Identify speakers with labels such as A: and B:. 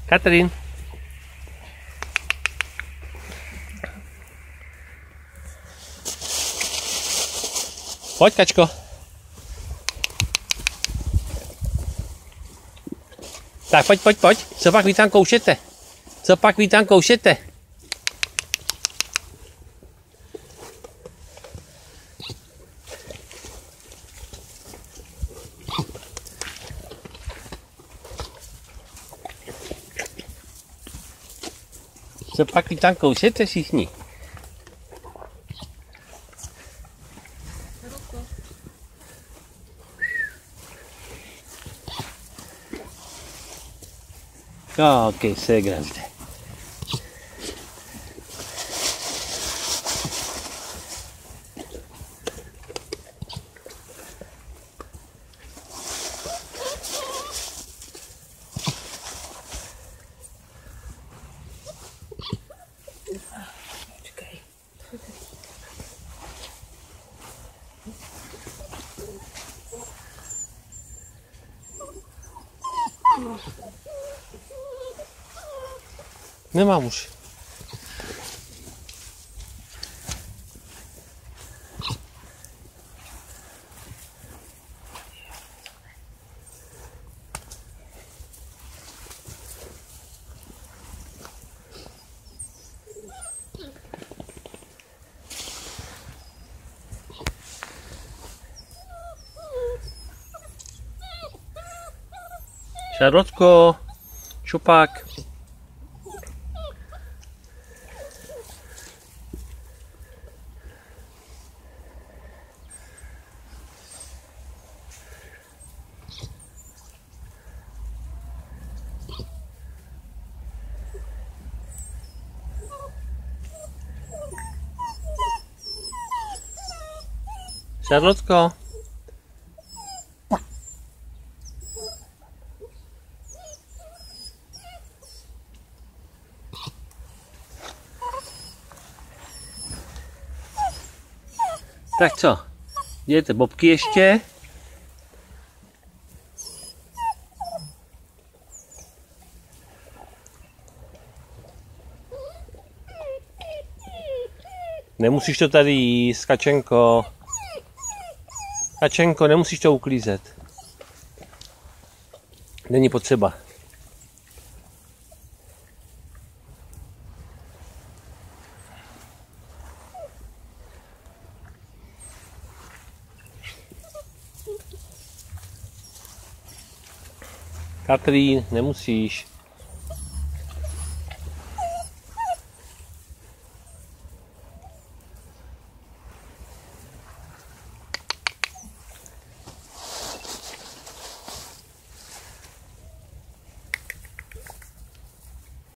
A: Katrin. Pojď, kačko. Tak pojď. Co pak vy tam koušete? Co pak vy tam koušete všichni? Ok, sé grande. Nemám už. Šarlotko, šupák. Šarlotko. Tak co? Dějte bobky ještě. Nemusíš to tady jíst, Kačenko. Kačenko, nemusíš to uklízet. Není potřeba. Katrín, nemusíš.